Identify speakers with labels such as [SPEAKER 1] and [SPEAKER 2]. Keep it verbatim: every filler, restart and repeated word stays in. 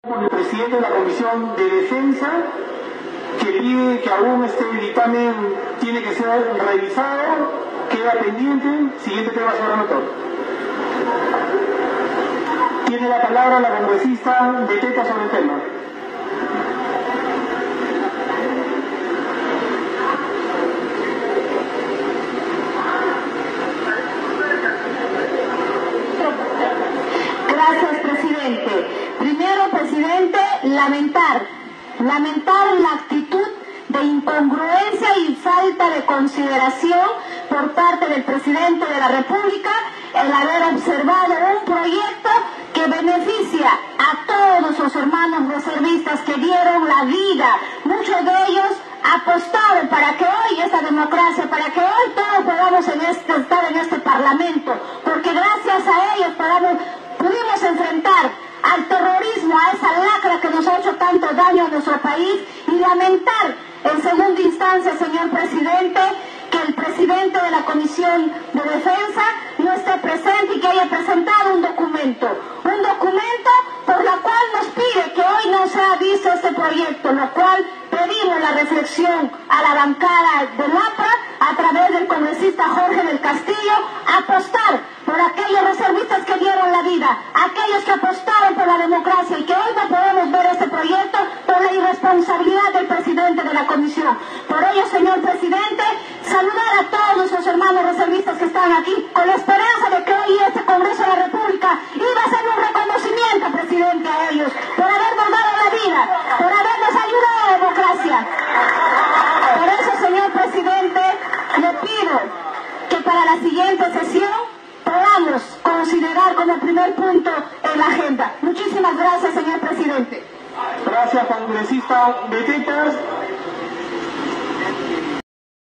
[SPEAKER 1] Por el presidente de la Comisión de Defensa, que pide que aún este dictamen tiene que ser revisado, queda pendiente. Siguiente tema, señor relator. Tiene la palabra la congresista Beteta sobre el tema.
[SPEAKER 2] Gracias, presidente. Primero, presidente, lamentar, lamentar la actitud de incongruencia y falta de consideración por parte del presidente de la República el haber observado un proyecto que beneficia a todos los hermanos reservistas que dieron la vida. Muchos de ellos apostaron para que hoy esta democracia, para que hoy todos podamos en este, estar en este Parlamento, porque gracias a ellos podamos, pudimos enfrentar al terrorismo, a esa lacra que nos ha hecho tanto daño a nuestro país, y lamentar en segunda instancia, señor presidente, que el presidente de la Comisión de Defensa no esté presente y que haya presentado un documento, un documento por la cual nos pide que hoy no se ha visto este proyecto, lo cual pedimos la reflexión a la bancada de L A P A a través del congresista Jorge del Castillo, apostar por aquellos reservistas que dieron la vida, aquellos que apostaron por la democracia y que hoy no podemos ver este proyecto por la irresponsabilidad del presidente de la Comisión. Por ello, señor presidente, saludar a todos los hermanos reservistas que están aquí, con la esperanza de que hoy este Congreso de la República iba a ser un reconocimiento, presidente, a ellos, por habernos dado la vida, por habernos ayudado a la democracia. Por eso, señor presidente, le pido que para la siguiente sesión podamos considerar como primer punto en la agenda. Muchísimas gracias, señor presidente.
[SPEAKER 1] Gracias, congresista Beteta.